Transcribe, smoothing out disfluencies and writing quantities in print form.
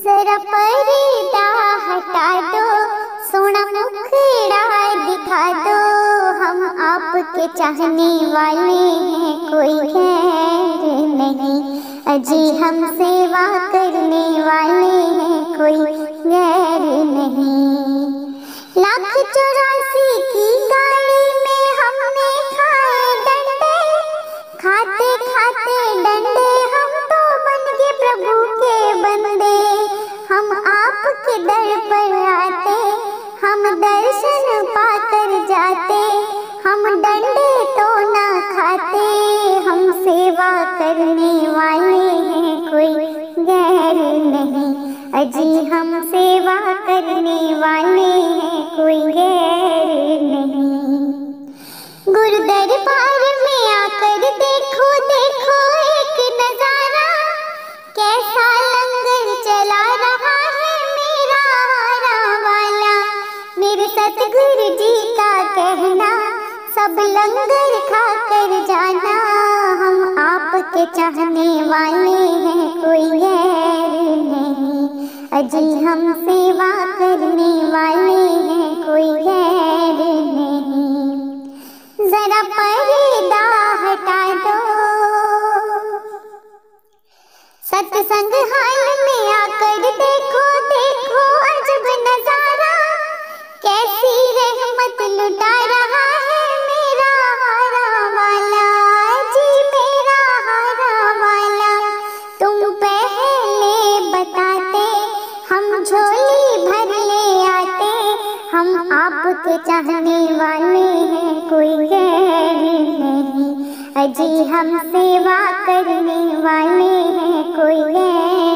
जरा पर्दा हटा दो, सोना मुखड़ा दिखा दो। हम आपके चाहने वाले हैं, कोई गैर नहीं। अजी हम सेवा करने वाले हैं, कोई गैर नहीं। लाख 84 की गाड़ी में हमने खाए डंडे, खाते खाते डंडे हम तो बन गए प्रभु के बंदे। हम आपके दर पर आते, हम दर्शन पाकर जाते। हम डंडे तो ना खाते, हम सेवा करने वाले हैं, कोई गैर नहीं। अजी हम सेवा करने वाले हैं, कोई गैर नहीं। गुरु दरबार में आकर देखो देखो एक नजारा, कैसा लंगर चला रहा है मेरा हारा वाला। मेरे सतगुरु जी का कहना, सब लंगर खा कर जाना। हम आपके चाहने वाले हैं, कोई गैर नहीं। अजी हम सेवा करने वाले हैं, कोई गैर नहीं। जरा पर्दा हटा दो, सत्संग हाल में आकर देखो देखो अजब नजारा। कैसी रहमत लुटा रहा है मेरा हारा वाला। जी मेरा हारा वाला, तुम पहले बताते हम झोली भर ले आते। हम आपके चाहने वाले हैं, कोई गैर नहीं। अजी हम सेवा करने वाले हैं, कोई गैर